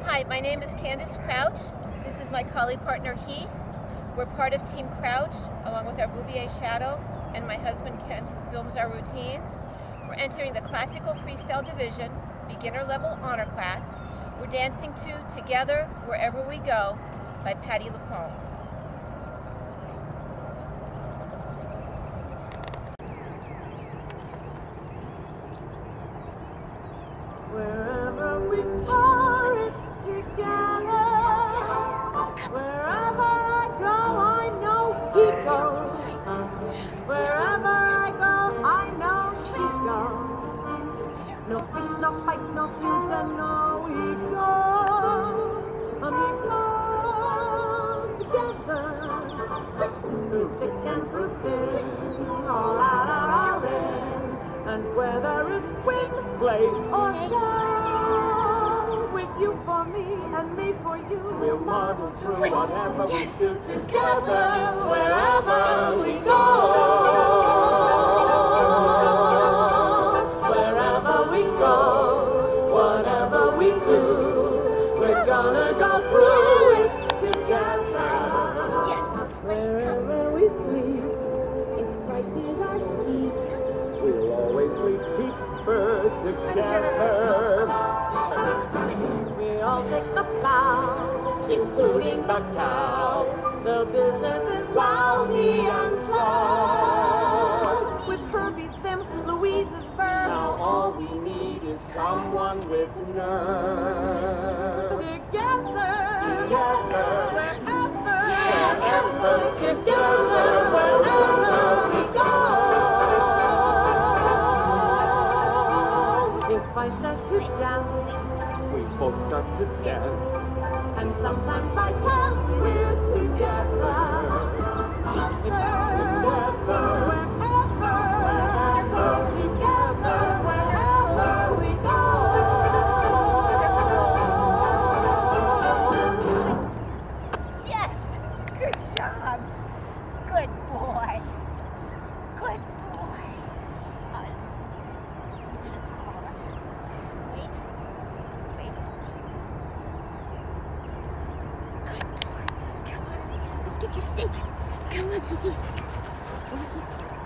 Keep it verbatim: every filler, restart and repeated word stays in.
Hi, my name is Candace Crouch. This is my colleague partner Heath. We're part of Team Crouch, along with our Bouvier Shadow and my husband Ken, who films our routines. We're entering the Classical Freestyle Division, beginner level honor class. We're dancing to Together Wherever We Go by Patti LuPone. Wherever we are, it's together. Wherever I go, I know he goes. Wherever I go, I know she goes. No fights, no fights, no suits, and no he goes. And he goes together. Through thick and through thin, all out our end. And whether it's wind, place, or snow, with you for me and me for you, we'll muddle through whatever we do together, wherever we go. Wherever we go, whatever we do, we're gonna go through it together. Wherever we sleep, if prices are steep, we'll always sleep cheaper together. We all take the plow, including the cow. The business is lousy and slow. With Herbie's vim, Louise's verb, now all we need is someone with nerve. Together, together, wherever, wherever, together, wherever we go. If I set you down, we both start to dance, and sometimes by chance we're together. Together, wherever, wherever, together, wherever we go. Yes! Good job! Good boy! Good boy! Uh, you did it for all of us. Wait. Wait. Good boy. Come on. Get your stick. Come on.